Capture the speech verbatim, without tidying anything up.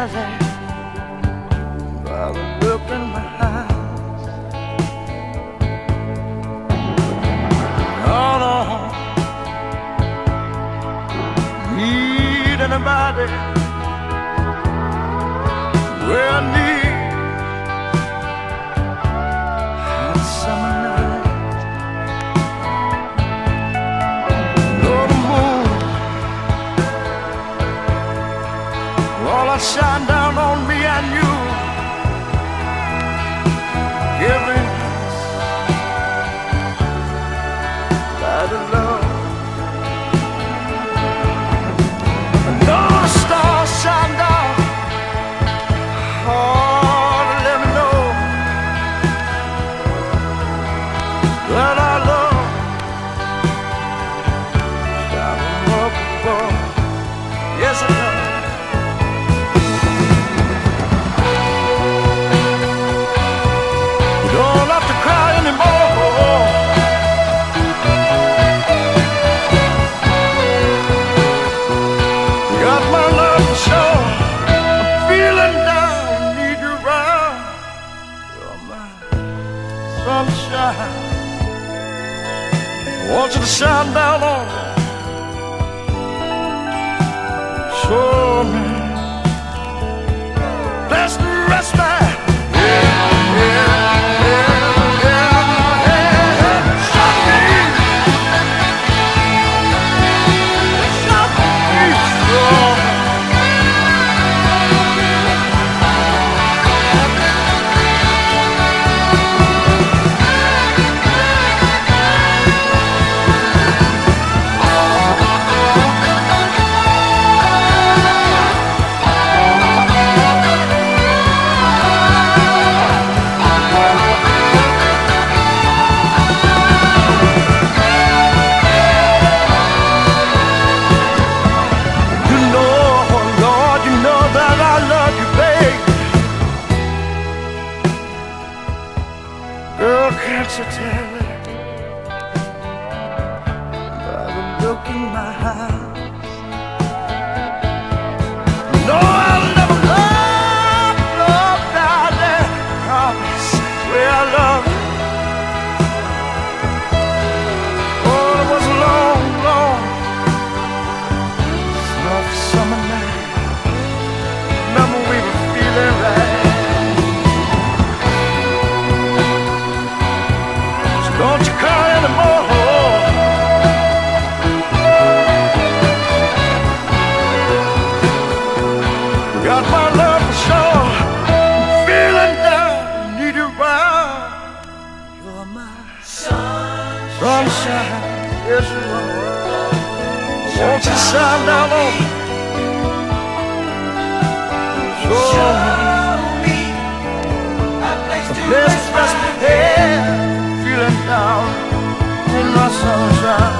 darling, by the look in my eyes. Oh no, need anybody where I need hot summer night. Oh, the moon, all that shine down on me and you, giving us by the love. And all the stars shine down, oh, to let me know that our love shining up above. Yes, it does. Sunshine, I want you to shine down on me. Show me that's the rest I yeah, yeah, yeah, yeah, yeah. Show me, show me, show me. Girl, can't you tell it by the look in my eyes? No, I'll never love, love, darling. Promise where I love you. Oh, it was a long, long, soft summer night. Remember we were feeling right. Don't you cry anymore. Got my love for sure. I'm feeling down, need you round. You're my sunshine, sunshine. Yes, you are. Won't you shine down on me? Show me a place to rest my head. Feeling down in my sunshine.